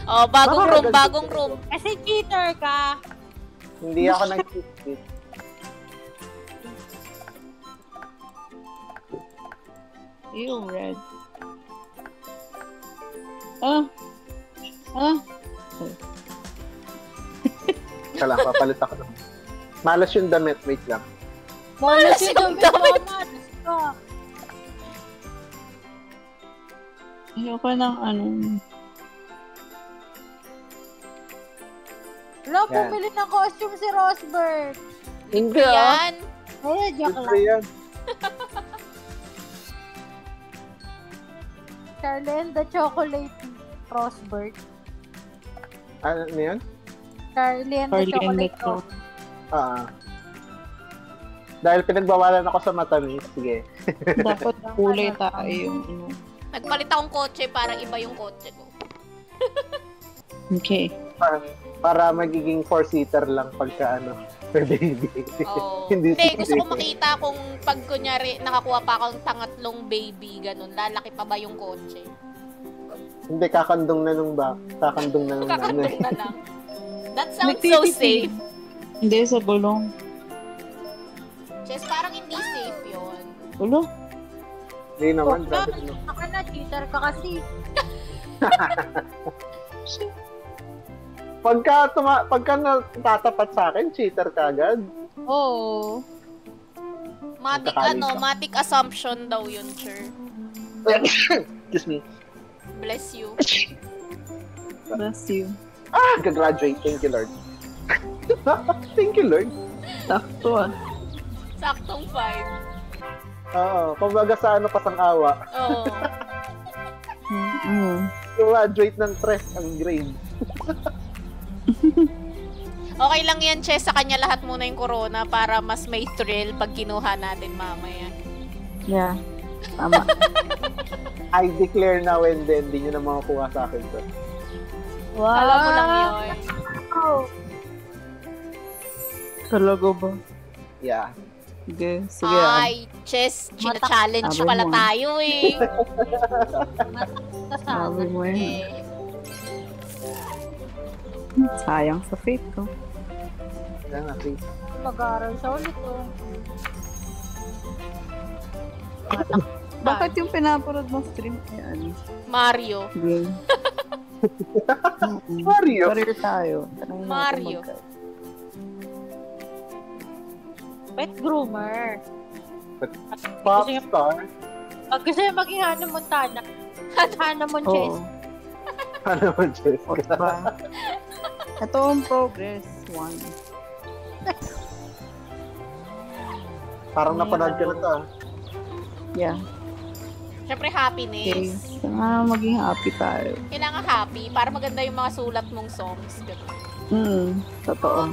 Oh, bagong room. Kasi cheater ka. Hindi ako nag-cheat. Yung red. Ika lang, papalit ako naman. Malas yung damit, wait lang. Malas yung damit. Ayoko ng Wala, bumili ng costume si Rosberg. Hindi Yan. Ay, joke Libre lang. yan. Charlene the Chocolate Rosberg. Ano yan? Charlene the Chocolate Rosberg. Dahil pinagbawalan ako sa matamis, sige. Dapat kulay tayo yung Nagpalit akong kotse, parang iba yung kotse ko. Okay. Para magiging 4-seater lang pagka per baby. Oh. Hindi, Gusto ko makita kung pag kunyari nakakuha pa akong tangatlong baby, ganun, lalaki pa ba yung kotse? Hindi, kakandong na nung kakandong na nung Kakandong na lang. That sounds so safe. Hindi, sa bulong. Jess, parang hindi safe yun. Ulo? Hindi naman. Baka na, cheater ka kasi. Pagka natatapat sa akin, cheater ka agad. Oo. Matic assumption daw yun, sir. Excuse me. Bless you. Bless you. Gagraduate. Thank you, Lord. Thank you, Lord. Sakto Saktong 5. Oo. Kumbaga sa pasang-awa. Oo. Graduate ng 3 ang grade. Okay lang yan, Chess. Sa kanya lahat muna yung corona para mas may thrill pag kinuha natin mamaya. Yeah. Tama. I declare now and then, hindi nyo na makakuha sa akin to. Wow. Alam mo lang yun. Talaga ba? Yeah. Sige. Sige. Ay, Chess, china-challenge Sabi pala mo. tayo eh. Sabi mo yun. Eh. Sayang sa fate ko. Yan na, please. Mag-aaral siya ulit Bakit yung pinapanood mo stream? Ayan. Mario. Game. Mario? Career tayo. Tanongin natin Mario. Pet groomer. Popstar? Pag gusto niya maging Hannah Montana. Hannah Monches. Ano mo, Jessica? Diba? Ito ang progress. 1. Parang napanood ka na to. Yeah. Siyempre, Okay. happiness. Sana maging happy tayo. Kailangan happy para maganda yung mga sulat mong songs. Ganun. Totoo.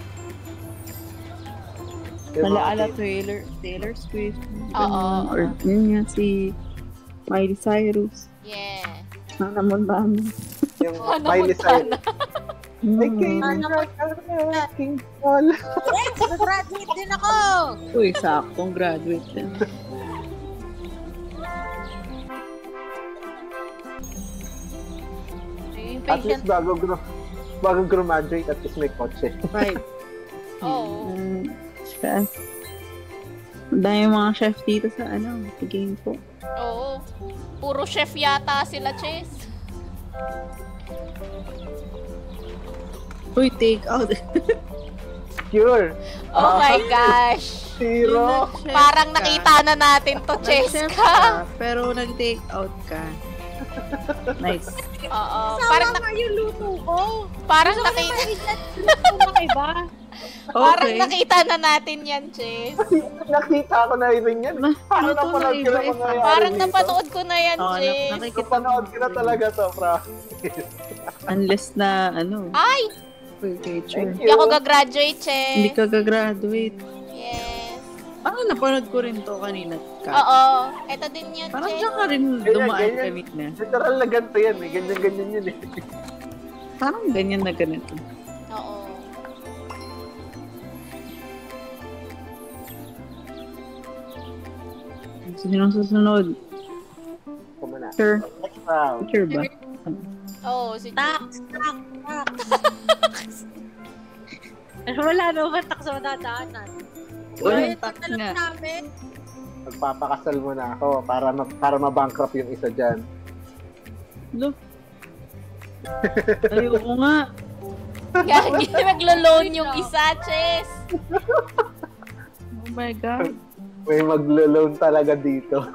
Yung mga Malaala tape. Taylor Swift. Oo. Or yun nga si Miley Cyrus. Yeah. Hannah Montana. Yung Hannah Miley Montana. Cyrus. I can't King Paul. Graduate din ako! Uy, saktong graduate din. At least bago graduate, at least may kotse. Right. Oo. Chef. Dahil mga chef dito sa sa game po. Oo. Puro chef yata sila, Chess. Uy, take out. Pure. Oh my gosh. Zero. Parang nakita na natin to, Chess Nag-chef ka. pero nag-take out ka. Nice. Oo. Sama nga yung luto ko. Parang Gusto ko nakita. naman luto ng iba. Parang Okay. nakita na natin yan, Chess. Nakita ko na rin yan. Parang Luto napanood na ko na iba, mangyayari Parang dito. napanood ko na yan, Oo, Chess. Napanood ko na talaga to, bro. Unless na Ay! Uy, teacher. Thank Hindi ako gagraduate, Hindi Chess. ka gagraduate. Yes. Parang napanood ko rin to kanina. Oo. Ito din yan, Parang Chess. diyan ka rin dumaan ganyan. kami na. Literal na ganito yan eh. Ganyan-ganyan yun eh. Parang ganyan na ganito. Oo. Sino ang susunod? Kumana. Sure. Next round. Sure ba? Oo, si Tax. Wala naman tax sa madadaanan. Uy, Ayun, tax tatanong nga. namin. Magpapakasal mo na ako para ma-bankrupt yung isa dyan. Look. Ayoko nga. Gagi, maglo-loan yung isa, Chess. Oh my God. May maglo-loan talaga dito.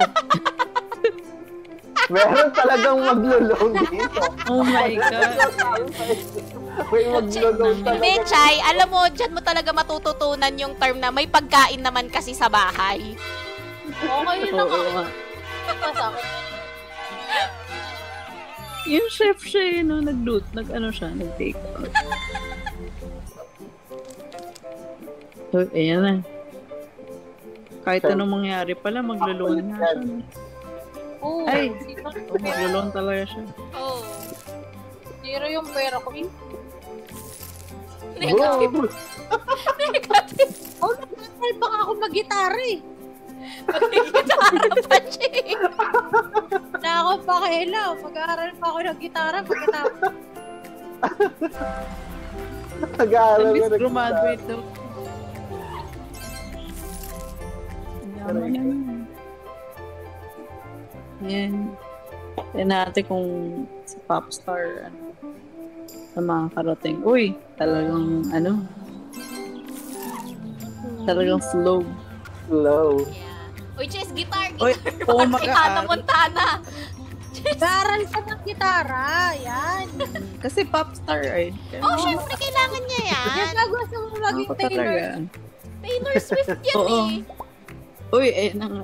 Meron talagang maglo-loan dito. Oh my God. May maglo-loan Hindi, talaga. Chay, alam mo, dyan mo talaga matututunan yung term na may pagkain naman kasi sa bahay. Okay yun Oo ako. nga. Masakit. Yung chef siya, no, nag-ano siya, nag-take out. So, ayan na. Kahit anong mangyari pala, maglo-loan nga siya. No? Oo. Ay! Zero, Oh, maglo-loan talaga siya. Oo. zero yung pera ko. Negative. Oh, Negative. Oh, nag-try pa nga ako mag-gitara eh. Gitara pa, Chay. Na ako pa kailaw. Mag-aaral pa ako ng gitara pagkatapos. nag-aaral At na least graduate daw. Yaman na yun. Ayan. Tignan natin kung sa Popstar, ano, sa mga karating. Uy, talagang, talagang slow. Slow. Yeah. Uy, Chess, guitar. Uy, oo, Parang si Hannah mag-aaral. Montana. Mag-aaral ka ng gitara. Yan. Kasi Popstar eh. Oh, syempre, kailangan niya yan. Yan na gusto mo maging Ako Taylor. talaga. Taylor Swift yan Oo. eh. Uy, na nga.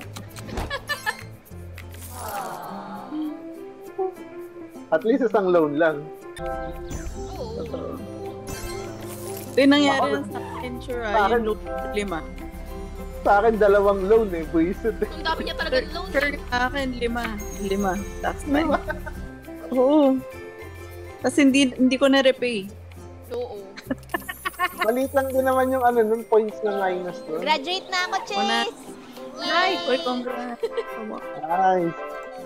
At least isang loan lang. Oo. Totoo. Ito yung nangyari lang sa akin, sure, Bakit? yung loop 5. Sa akin, 2 loan eh. Buisit eh. Ang dami niya talaga loan. Sure, sa akin, 5. Last time. Oo. Tapos hindi ko na-repay. Oo. Maliit lang din naman yung nun, points na minus nun. Graduate na ako, Una- Chess. Ay, uy, congrats. Nice.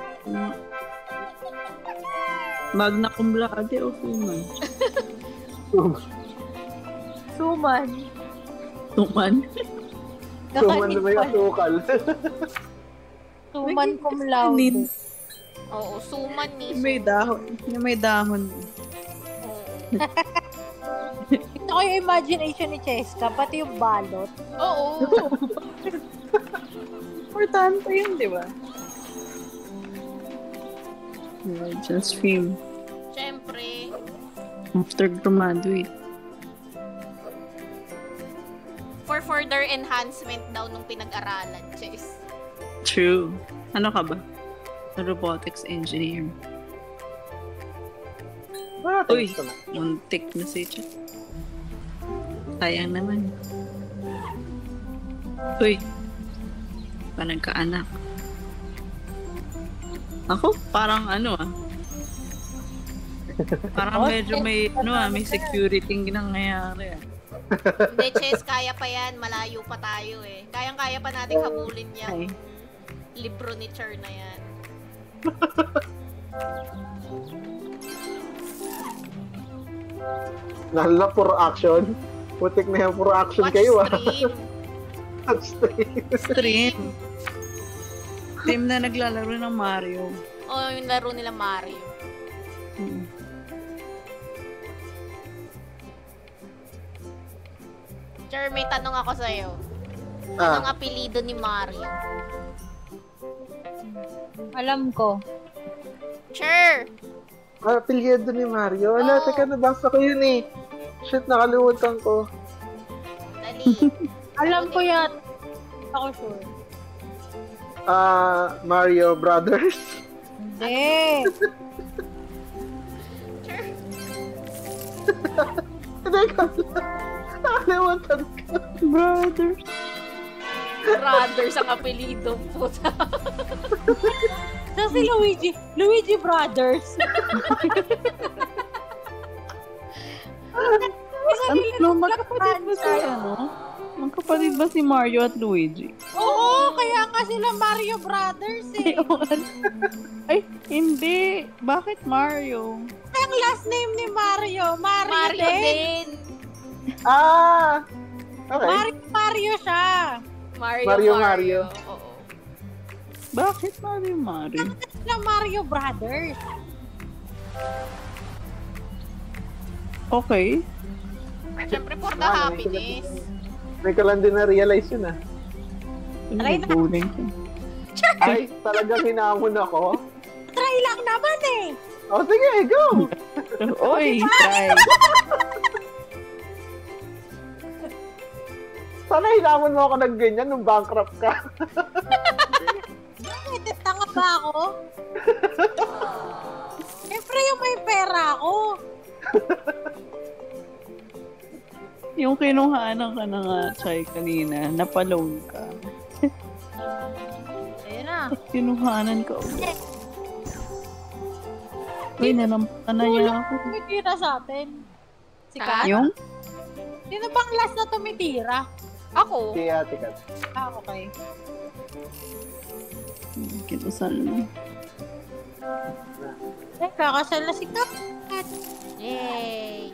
Magna cum laude o suman? Suman. Suman? Suman na may asukal. Suman cum laude. Oo, suman ni. May dahon. Yung may dahon. Ito ko yung imagination ni Cheska, pati yung balot. Oo. Importante yun, di ba? Yeah, just stream. Siyempre. After graduate. For further enhancement daw nung pinag-aralan, Chess. True. Ano ka ba? Robotics engineer. Uy, muntik na si Chat. Sayang naman. Uy, panagkaanak. Ako, parang parang medyo may, may security nangyayari. Hindi, Chess, kaya pa yan. Malayo pa tayo eh. Kayang-kaya pa nating habulin yan. Ay. Libro ni Cher na yan. Nala, puro action. Putik na yan, puro action Watch kayo ah. stream. Watch stream. Stream. Stream na naglalaro ng Mario. O, yung laro nila Mario. Mm. Cher, may tanong ako sa'yo. Ah, Anong apelido ni Mario? Alam ko. Cher! apelyido ni Mario. Wala, Oo. teka, nabasa ko yun eh. Shit, nakalimutan ko. Dali. Alam ko yan. Ako sure. Mario Brothers. Hindi. Cher. Teka, nakalimutan ko. Brothers. Brothers ang apelido. Puta. So si Luigi. Luigi Brothers. Magkapatid ba si Mario at Luigi? Oo! kaya nga sila Mario Brothers eh. Ay, hindi. Bakit Mario? Ang last name ni Mario. Mario Mario din. din. Ah! Okay. Mario siya. Mario. Oo. Bakit Mario? Sila Mario Brothers. Okay. Siyempre for the happiness. May ko lang din na-realize yun ah. Try na. Bullying ko. Ay, talagang hinamon ako. Try lang naman eh. Oh, sige, go! Oy, try. Sana hinamon mo ako ng ganyan nung bankrupt ka. Bakit? Tanga ba ako? Siyempre yung may pera ako. Yung kinuhanan ka na nga, Chay, kanina, napaloan ka. Ayun na. Kinuhanan ka ulit. Uy, nalampakan na niya ako. Tumitira sa atin. Si Kat. Yung? Sino bang last na tumitira? Ako. Si Ate Kat. Ah, okay. Kinusal na. Kakasal na si Kat. Yay!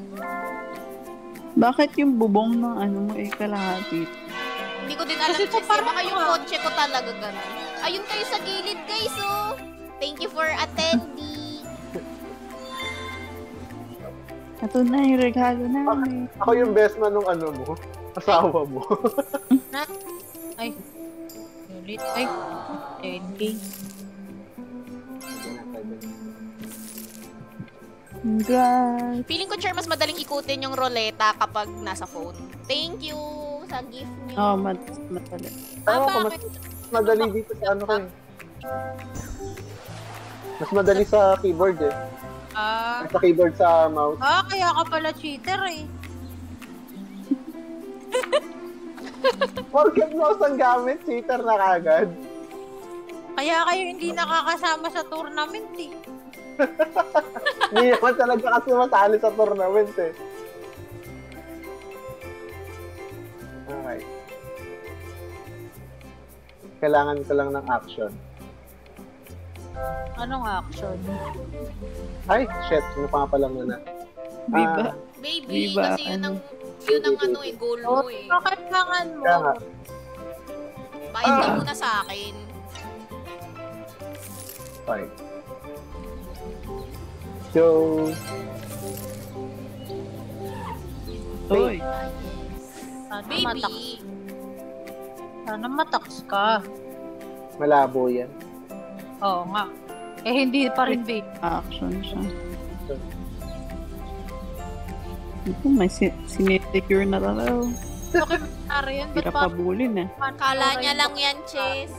Bakit yung bubong ng ano mo eh kalahati? Hindi ko din alam, Kasi Chess. parang Baka yung kotse ko talaga ganun. Ayun kayo sa gilid, guys, oh. Thank you for attending. Ito na yung regalo namin. Ako yung best man nung ano mo. Asawa mo. Ay. Ulit. Ay. 10K. Congrats. Feeling ko, Chair, mas madaling ikutin yung roleta kapag nasa phone. Thank you sa gift niyo. Oh, madali. Ewan ko, mas madali dito sa ano ko eh. Mas madali sa keyboard eh. Sa keyboard sa mouse. Kaya ka pala cheater eh. Porket mouse ang gamit, cheater na kagad. Kaya kayo hindi nakakasama sa tournament eh. Hindi naman talaga kasi masali sa tournament eh. Okay. Kailangan ko lang ng action. Anong action? Ay, shit. Ano pa nga pala muna? Viva. Baby, Diba, kasi yun ang ano eh, goal mo eh. Kailangan mo. Kaya nga. Bayad ka muna sa akin. Fine. So, Uy. Sana Baby, mataks. Sana mataks ka. malabo yan. Oo nga. Eh hindi pa rin baby. Action siya. Ito, may sinesecure na talaga. Okay, pare yan. Ba't Hirap pa? pabulin eh. kala niya lang yan, Chess.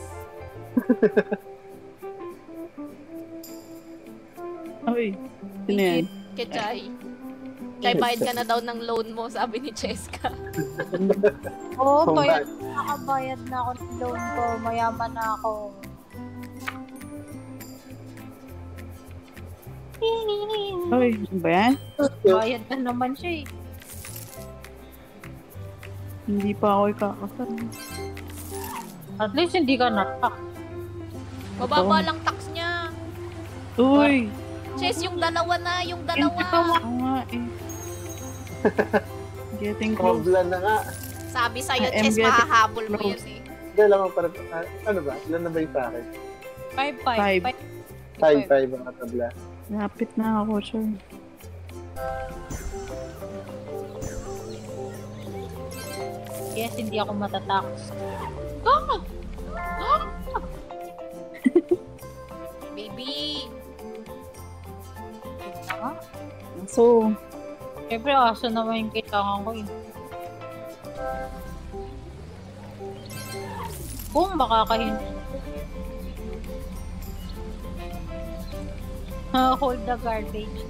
Uy, sino yan? Kechay. Chay, bayad ka na daw ng loan mo, sabi ni Cheska. Oo, Kung bayad. Nakabayad na ako ng loan ko. Mayaman na ako. Uy, ano ba yan? Bayad na naman siya eh. Hindi pa ako ikakasal. At least hindi ka natak. Mababa lang tax niya. Uy! Chess, yung dalawa na, yung dalawa. Oo nga eh. Getting close. Kobla na nga. Sabi sa'yo, I am Chess, getting mahahabol mo close. yun eh. Hindi lang ako para... ano ba? Ilan na ba yung sa akin? 5-5. 5-5 ang katabla. Lapit na ako, sir. Yes, hindi ako matatakas. Baby, So, Siyempre, aso naman yung kailangan ko eh. Kung makakahinto. Hold the garbage.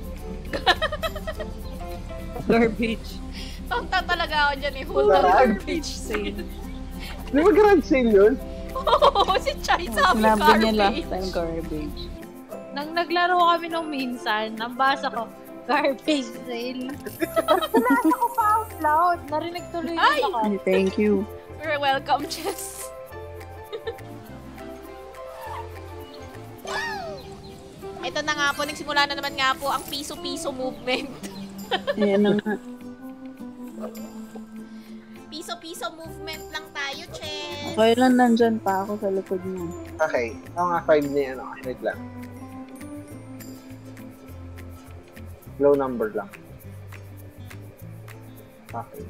garbage. tanta talaga ako dyan eh. Hold the Sarap. garbage sale. Di ba garage sale yun? Oo, si Chay sabi Sinabi niya last garbage. time garbage. Nang naglaro kami nung minsan, nabasa ko, garbage sale. Tapos nasa ko pa out loud. Narinig tuloy Ay! yun ako. Ay, thank you. You're welcome, Chess. Ito na nga po, nagsimula na naman nga po ang piso-piso movement. Ayan na nga. Piso-piso movement lang tayo, Ches. Okay lang, nandyan pa ako sa likod mo. Okay. Ako nga 5 na yan. Okay, wait lang. Low number lang. Okay.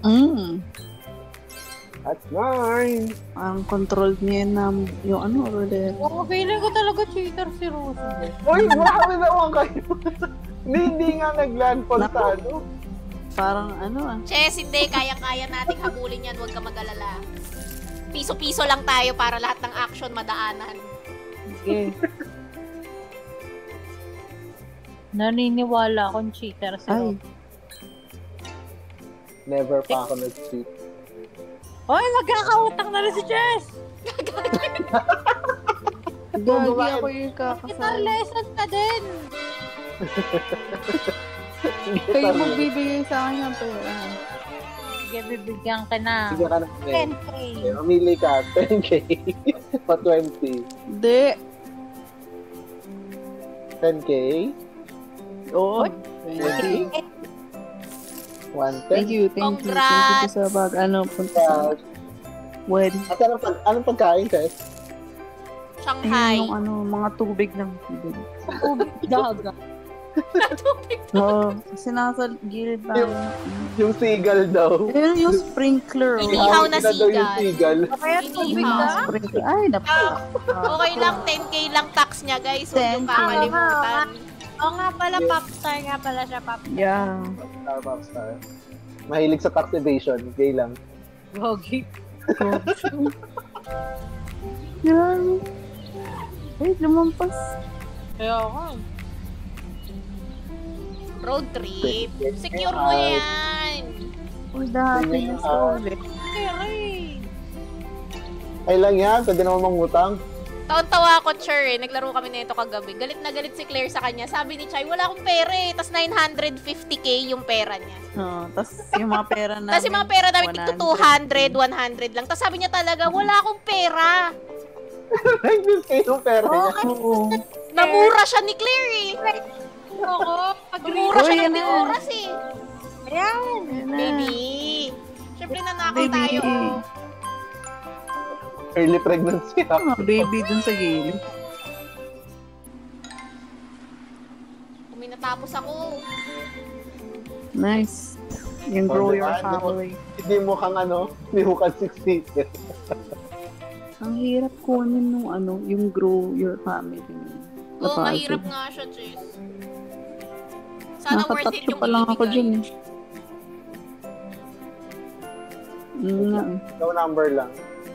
That's 9. Ang controlled niya na yung ano, roller. Oo, feeling ko talaga cheater si Rose. Uy, marami naman kayo. Hindi nga nag-landfall sa ano. Parang ano ah. Ches, hindi. Kaya-kaya nating habulin yan. Huwag ka mag-alala. Piso-piso lang tayo para lahat ng action madaanan. Okay. Naniniwala akong cheater si Ay. Rose. Never pa ako nag-cheat. Hoy, magkakautang na rin si Jess! Gagi ako yung Guitar kakasal. lesson ka din! Kayo magbibigay sa akin ng pera. Sige, bibigyan ka na. Sige ka na. 10K. Okay, mamili ka. 10K. Pa 20. Hindi. 10K. Oo. 20. 110. Thank you. Thank you sa bag. Ano, punta sa wedding. At anong pagkain, Chess? Shanghai. Yung ano, mga tubig lang. Ubig daga. Oo. Kasi nasa gilid pa. Yung seagull daw. Ayun yung sprinkler. Inihaw na Daw yung seagull. Kaya tubig Inihaw. na? Sprinkler. Ay, Okay lang, 10K lang tax niya, guys. Huwag yung 10K. kakalimutan. Oo nga pala, popstar nga pala siya, popstar. Yeah. Popstar. Mahilig sa tax evasion. Gay lang. Gogi. Yan. Ay, lumampas. Kaya ako. Road trip. Secure mo yan. Uy, dati na sa ulit. Kaya Ay lang yan. Pwede naman mangutang. Taon-tawa ako, Cher, eh. Naglaro kami nito kagabi. Galit na galit si Claire sa kanya. Sabi ni Chai, wala akong pera eh. Tapos 950k yung pera niya. Tapos yung mga pera namin. Tapos yung mga pera namin, tigto 200, 100 lang. Tapos sabi niya talaga, wala akong pera. 950 yung pera niya. Oo. Namura siya ni Claire eh. ako. Namura siya Uy, ng yan oras eh. Ayan. Yan na. Baby. Siyempre nanakaw Baby. tayo. Early pregnancy. Baby dun sa gilid. Kung may natapos ako. Nice. Yung grow your family. Hindi mo kang hindi mo kang 60. Ang hirap kunin nung yung grow your family. Oo, mahirap nga siya, Chis. Sana worth it Nakatatlo yung pa lang ako dyan eh. Nga. Low number lang.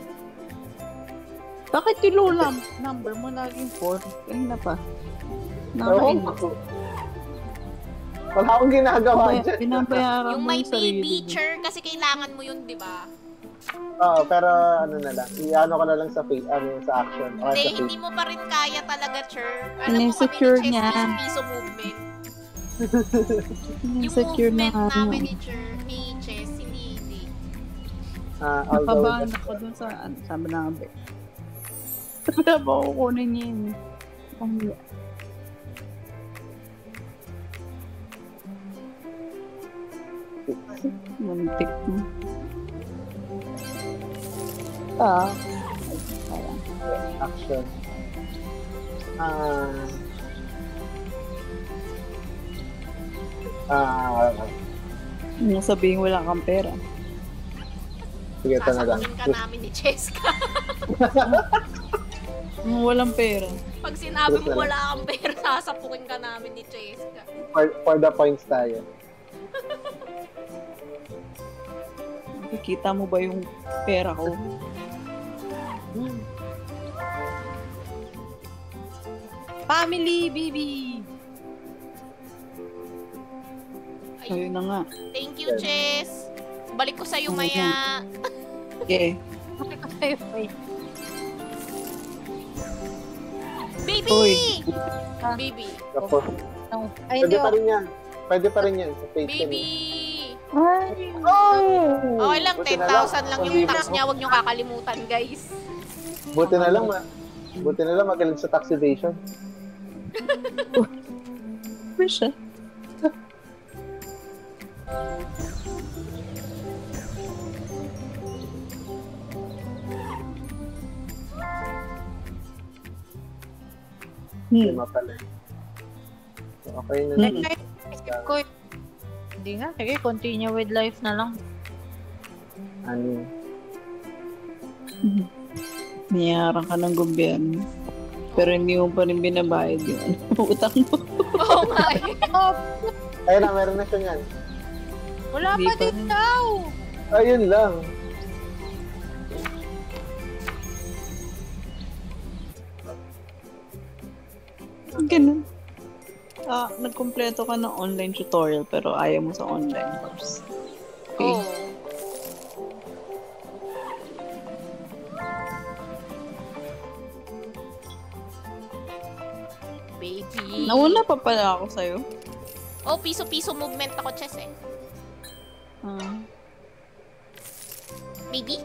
Bakit yung low number mo laging 4? Kanina pa. Ewan ko. Wala akong ginagawa dyan. Pinabayaran Yung mo may yung sarili baby, mo. Cher, kasi kailangan mo yun, di ba? Oo, pero ano na lang. I-ano ka na lang sa sa action. O Hindi, sa hindi mo pa rin kaya talaga, Cher. Alam mo kami Insecure ni Chess, niya. piso movement. Yung Insecure na movement namin ni Chess, hindi. Nakabahan ako dun sa sabi na nga. Wala ba kukunin niya yun? Mantik mo. action. Yung sabihin wala kang pera. Sige, ito na lang. Sasakunin ka namin ni Cheska. Yung walang pera. Pag sinabi mo wala kang pera, sasapukin ka namin ni Cheska. For the points tayo. Nakikita mo ba yung pera ko? Family, baby. Ayun na nga. Thank you, Chess. Balik ko sa'yo maya. Okay. Bakit ko sa'yo, wait. Baby! Uy. Baby. Tapos, Ay, pwede hindi pa rin yan. Pwede pa rin yan sa page Baby! Ay. Okay lang, Buti na 10,000 lang yung tax niya. Huwag niyo kakalimutan, guys. Buti na lang magaling sa tax evasion. Grabe siya. Lima pala. Okay na. Isip ko, hindi nga. Sige, continue with life na lang. Ano? Niyaran ka ng gobyerno. Pero hindi mo pa rin binabayad yung utang mo. Oo nga eh. Ayun na, meron na siya niyan. Wala Hindi pa pa din rin. daw. Ayun lang. Ganun. Nagkumpleto ka ng online tutorial pero ayaw mo sa online course. Okay. Oo. Baby. Nauna pa pala ako sa'yo. Oh, piso-piso movement ako, Chess eh. Ah. Baby?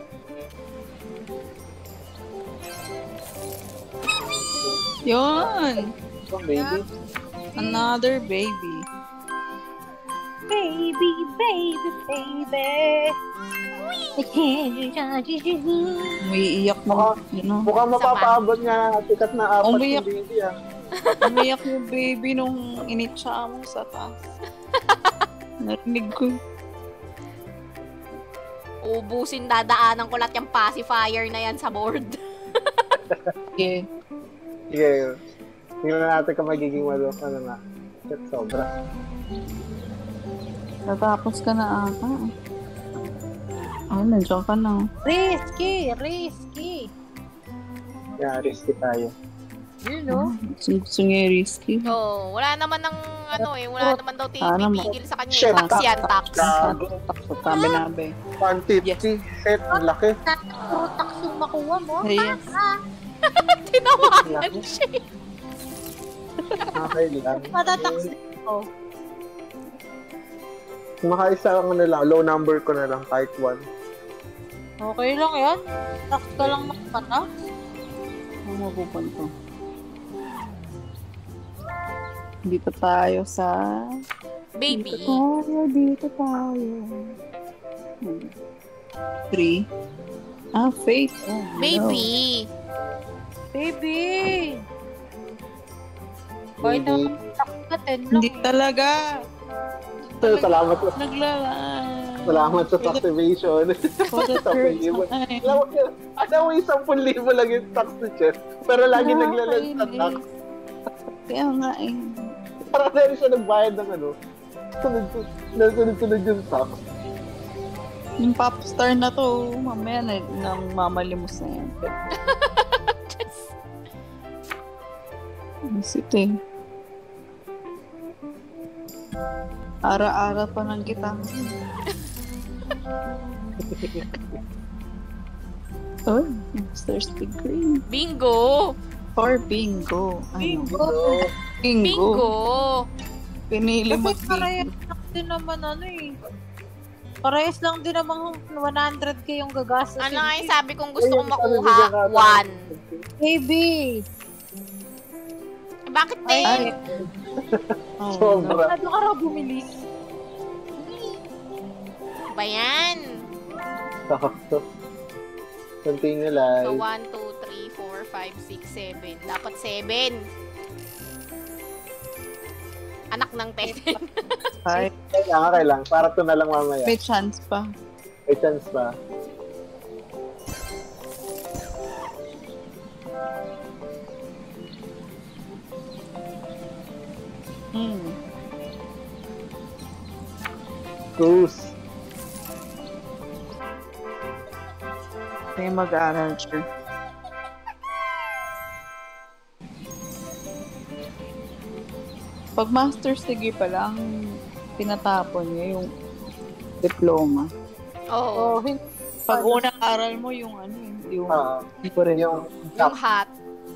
Yun! Oh, baby. Another baby. Baby, baby, baby. Umiiyak mo. Yun, Mukhang mapapaabot nga tikat na 4 Umiyak. yung baby ah. umiyak yung baby nung initsa mo sa taas. Narinig ko. Ubusin, dadaanan ko lahat yung pacifier na yan sa board. Yeah. Sige. Tingnan natin kung magiging walo. Ano nga. Shit, sobra. Natapos ka na ata. Ay, nandiyan ka na. Risky, risky. Kaya risky tayo. You know? Gusto niya yung risky. Oo, wala naman ng ano eh, wala naman daw Sana pipigil sa kanya. Shit, Tax yan, tax. Gago. Sa tabi-nabi. 150. Shit, ang laki. Tax yung makuha mo. Yes. Tinawagan siya. Okay lang. Matatax din ko. Makaisa lang na lang. Low number ko na lang. Kahit 1. Okay lang yan. Tax ka lang makapata. Ano mapupunto? Dito tayo sa... Baby. Dito tayo. 3. Ah, Faith. Oh, Baby. Baby! Kahit Baby. naman tax ka, 10 lang. Hindi talaga. Salamat. Naglalaan. Salamat sa activation. For the Sa third pag-ibon. time. Alam mo, 10,000 lang yung tax ni Chef. Pero lagi naglalag sa tax. Kaya nga eh. Para na rin siya nagbayad ng ano. Sunod-sunod yung tax. Yung popstar na to, mamaya na nang mamalimos na yan. Isit eh. Ara-ara pa ng kita. Oh, thirsty green. Bingo. Or bingo. Ano? Bingo! Bingo. Bingo. Pinili mo. Kasi parehas lang din naman ano eh. Parehas lang din naman 100k yung gagastos. Ano nga yung sabi kong gusto kong makuha? 1. Baby! Bakit Ay. din? Oh, Sobra. Ano ka raw bumili? Ba yan? Sakto. Continue So, live. 1, 2, 3, 4, 5, 6, 7. Dapat 7. Anak ng 10. Ay, Okay lang. Para to na lang mamaya. may chance pa. May chance pa. Goose. May mag-aaral siya. Pag master's degree pa lang, tinatapon niya yung diploma. Oo. Oh, hindi. Pag unang aral mo, yung ano yung hindi ko rin. Yung Yung hat.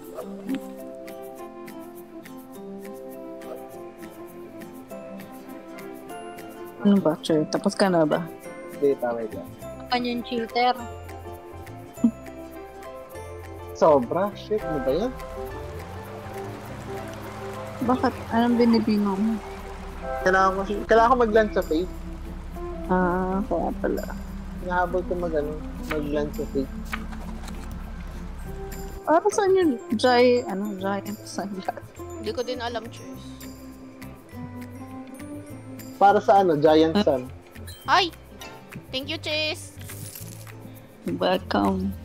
Ano ba, sir? Tapos ka na ba? data, wait lang. Kanyang cheater. Sobra? Shit, ano ba yan? Bakit? Anong binibingo mo? Kailangan ko mag-land sa Faith. Kaya pala. Hinahabol ko mag-land sa Faith. Para saan yun? Giant sunglass. Hindi ko din alam, cheers. Para sa Giant Sun. Ay! Thank you, Chase! Welcome.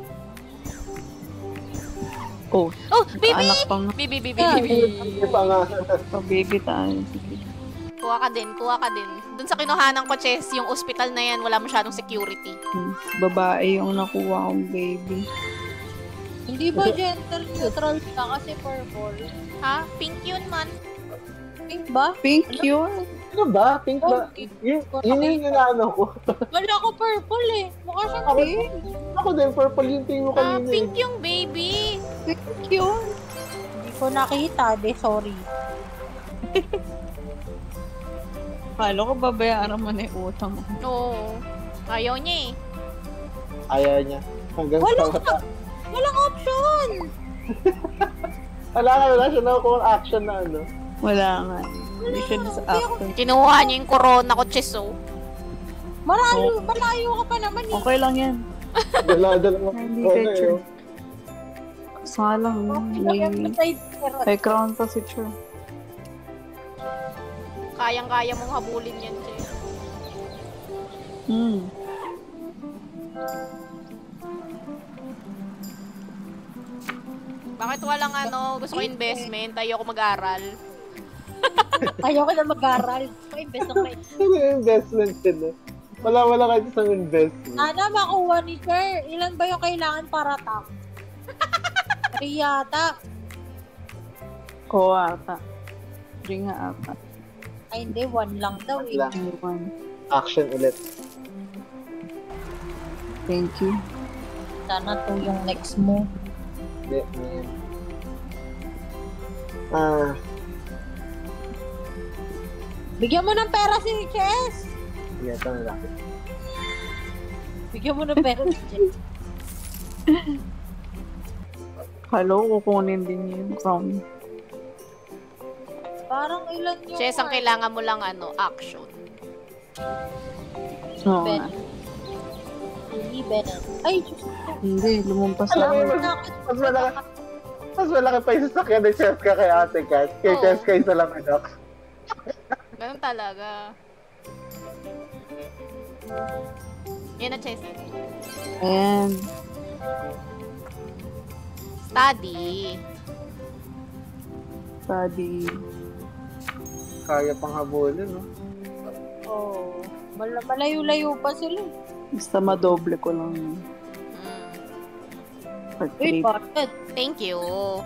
Oh, baby! anak pang Baby! Hindi pa nga. baby tayo. Kuha ka din. Dun sa kinuhanan ko, Chess, yung ospital na yan, wala masyadong security. Babae yung nakuha kong baby. Hindi ba gender neutral ka kasi purple? Ha? Pink yun, man. Pink ba? Pink yun. Ano ba? Pink ba? Yun yung inaano ko. Wala ko purple eh. Mukha siyang pink. Ako din, purple yung tingin mo kanina. Pink yung baby. Pink yun. Hindi ko nakita, sorry. Kala ko babayaran mo na yung utang mo. Oo. Ayaw niya Ayaw niya. Hanggang sa Walang option! Wala siya nakukuha ng action na Wala nga. Hindi siya sa action. Kinuha niya yung corona ko, Chess, oh. Malayo ka pa naman eh. Okay lang yan. Dala mo. Hindi picture. Salang. May crown pa si Chur. Kayang-kaya mong habulin yan, Chess. Bakit walang gusto ko investment, ayoko mag-aral. Ayoko na mag-aral. Invest ako na investment din. Wala kahit isang investment. Sana makuha ni Sir. Ilan ba yung kailangan para tak? 3 yata. Oo ata. 3 nga ata. Ay hindi, 1 lang daw eh. Action ulit. Thank you. Sana 2 yung next mo. Hindi, man. Bigyan mo ng pera si Chess! Sige, ito na lang. Bigyan mo ng pera si Chess. Hello, kukunin din yung crown. Parang ilan yung... Chess, ang kailangan mo lang action. Oo Ben. nga. Ay, Diyos ko. Hindi, lumampas Alam mo, lang. mas malaki pa yung sasakyan ni Cheska kay Ate Kat. Kay Oo. Cheska isa lang Ganun talaga. Yan na, Chess. Ayan. Study. Kaya pang habulin, no? Oh, malayo-layo pa sila. Basta madoble ko lang yun. Uy, bakit? Thank you.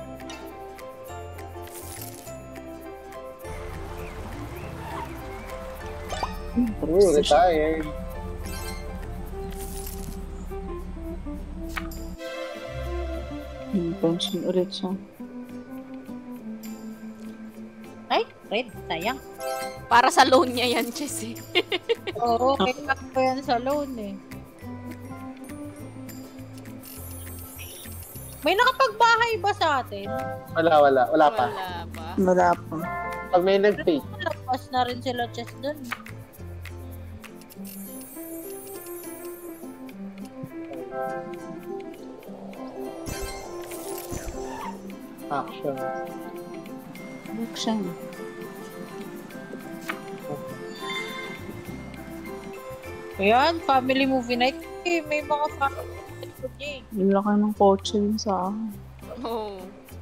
Retired. Pension ulit siya. Ay, red, sayang. Para sa loan niya yan, Chess. Oo, kaya ko yan sa loan eh. May nakapagbahay ba sa atin? Wala pa. Wala pa. Wala pa. Pag may nag-pay. Nalagpas na rin sila Chess dun. Action. Action. Ayan, family movie night. Eh, may mga family movie niya eh. Yung laki ng kotse yun sa akin. Oh.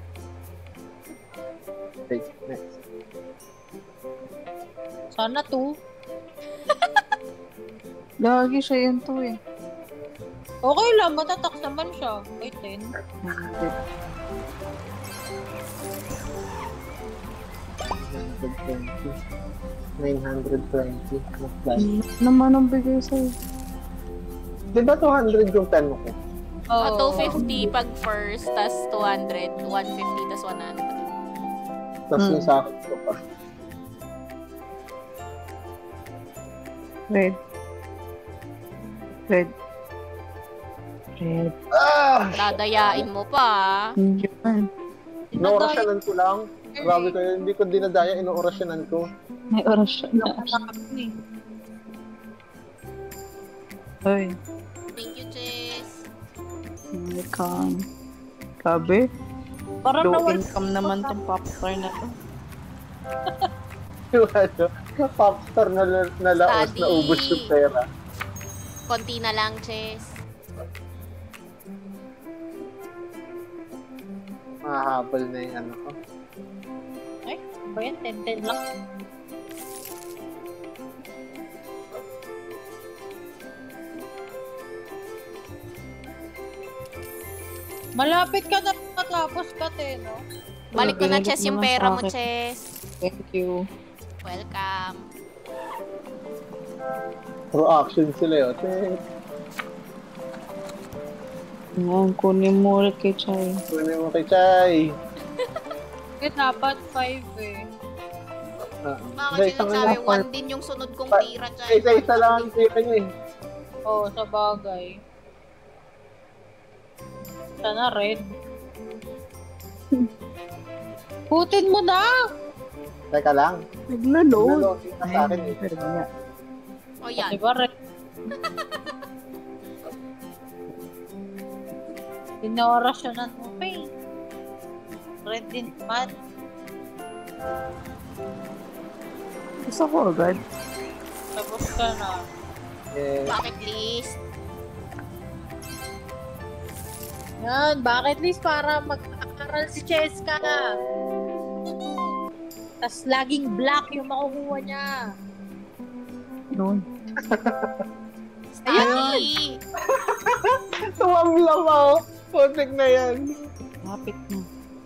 Okay, next. Sana 2. Lagi siya yun to eh. Okay lang, matatax naman siya. Ay, 10. 920. Naman ang bigay sa'yo. Di ba 200 yung 10 mo ko? Oh. 250 pag first, tas 200, 150, tas 100. Tapos yung sa akin ko pa. Red. Ah! Dadayain mo pa. Yun. Naurasyanan ko lang. Grabe kayo, hindi ko dinadaya, inoorasyonan ko. May orasyon na. Hoy, Thank you, Chess. welcome. Grabe, Parang low nawal. income naman tong popstar na to. Yung ano, popstar na laos Study. na ubos yung pera. Konti na lang, Chess. Mahahabol na yung ano ko. Ay, ba yan? 10-10 lang. Malapit ka na matapos ka, no? Balik ko na, Binalik Chess, yung mo na pera sa mo, akin. Chess. Thank you. Welcome. Pro action sila yun. Ayan, kunin mo ulit kay Chay. Kunin mo kay Chay. Eh, dapat 5 eh. Bakit sinasabi, 1 din yung sunod kong tira, Chay. Isa-isa lang ang tira niya eh. Oo, sa bagay. Sana red. Putin mo na! Teka lang. Naglo-load. Naload ka sa akin eh. O yan. Diba red? Inorasyonan mo pa eh. Red din naman. Gusto ko agad. Tapos ka na. Eh, Bucket list. Yan, bucket list para mag-aaral si Cheska. Tas laging black yung makukuha niya. Noon. Study. tumamlang ako. Putik na yan. Lapit na.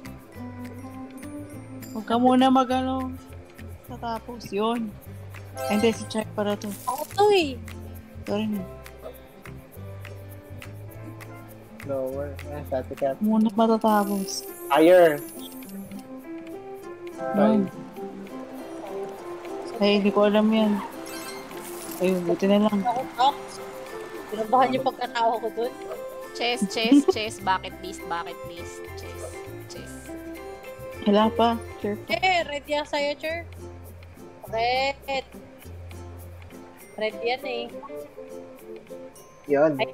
Huwag ka muna mag-ano. Tatapos yun. Ay, hindi, si Chay para to. Ako to eh. Sorry na. Lower. Sati ka. Muna matatapos. Higher. Noon. Ay, hindi ko alam yan. Ayun, buti na lang. Ako box. Pinabahan yung pagkatawa ko dun. Chess, chess, chess. Bucket list, bucket list. Chess, chess. Wala pa. Sure pa. Red yan sa'yo, Cher. Red. Red yan eh. Yun. Ay,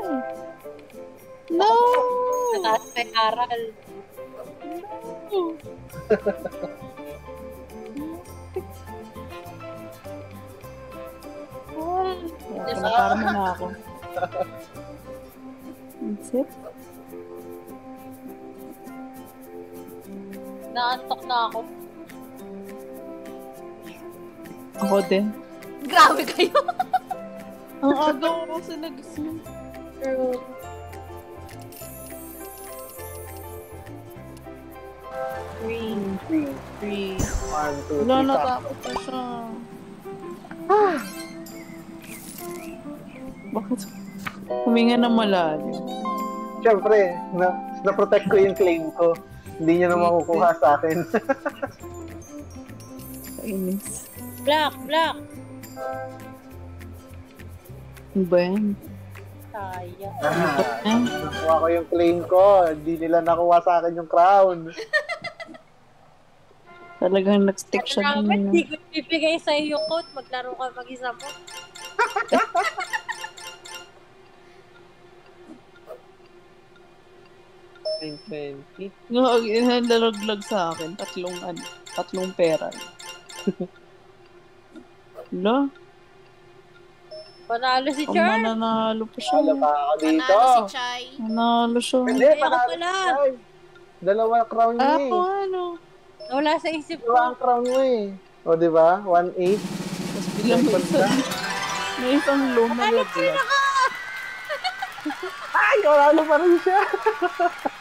No! nataas may aral. Pinaparma na ako. That's it. Naantok na ako. Ako din. Grabe kayo. Ang aga ko kasi nagising. True. Three. 1, 2, 3, Wala, natakot na siya. Bakit? Huminga na malalim. Siyempre, na-protect ko yung claim ko. Hindi niya na makukuha sa akin. Kainis. Black, black. Ano ba yan? Sayang. Nakuha ko yung claim ko. Hindi nila nakuha sa akin yung crown. Talagang nag-stick siya Ramen, din. di ko bibigay sa'yo yung code. Maglaro ka mag-isa mo. Nalaglag sa akin. Tatlong pera. Wala. Panalo si Ang Char. mananalo pa siya. Wala pa ako dito. Panalo si Chay. Manalo siya. Hindi, Ako panalo pala. siya eh. Dalawa crown niya Ako eh. ano? Wala sa isip Dalawa ko. ang crown mo eh. O, diba? 1-8. Tapos bilang may isang low na laglag. Ay, wala pa rin siya.